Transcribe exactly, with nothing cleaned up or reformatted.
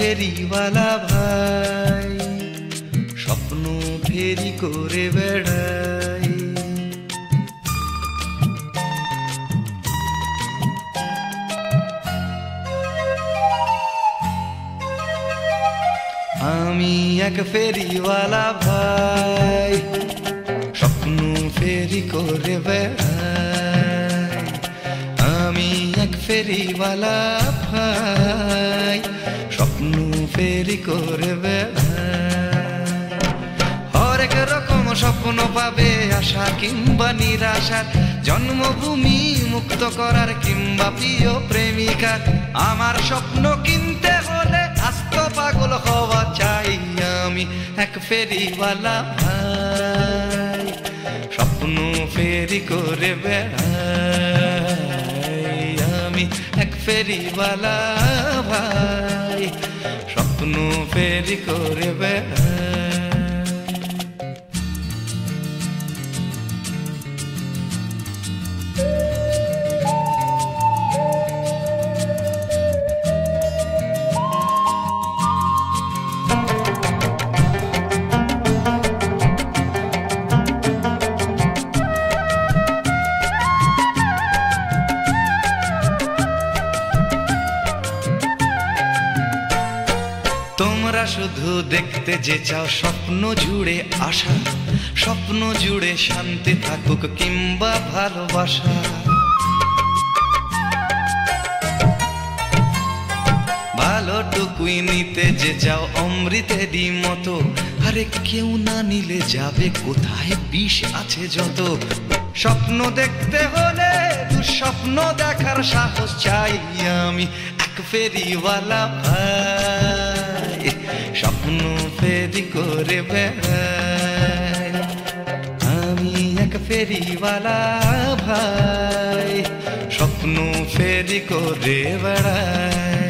ফেরিওয়ালা ভাই, স্বপ্ন ফেরি করে বেড়াই। আমি এক ফেরিওয়ালা ভাই, স্বপ্ন ফেরি করে বেড়াই। আমি এক ফেরিওয়ালা ভাই, স্বপ্ন ফেরি করে বেড়াই। হরেক রকম স্বপ্ন পাবে, আশা কিংবা নিরাশার, জন্মভূমি মুক্ত করার কিংবা প্রিয় প্রেমিকার। আমার স্বপ্ন কিনতে হলে আস্ত পাগল হওয়া চাই। আমি এক ফেরিওয়ালা ভাই, স্বপ্ন ফেরি করে বেড়াই। আমি এক ফেরিওয়ালা ভাই, স্বপ্ন ফেরি করে বেড়াই। তোমরা শুধু দেখতে যে চাও স্বপ্ন জুড়ে আশা, স্বপ্ন জুড়ে শান্তি থাকুক কিংবা ভালোবাসা। ভালোটুকুই নিতে যে চাও অমৃতেরই মতো, আরে কেউ না নিলে যাবে কোথায়, বিষ আছে যত। স্বপ্ন দেখতে হলে দুঃস্বপ্ন দেখার সাহস চাই। আমি এক ফেরিওয়ালা ভাই, স্বপ্ন ফেরি করে বেড়াই। আমি এক ফেরিওয়ালা ভাই, স্বপ্ন ফেরি করে বেড়াই।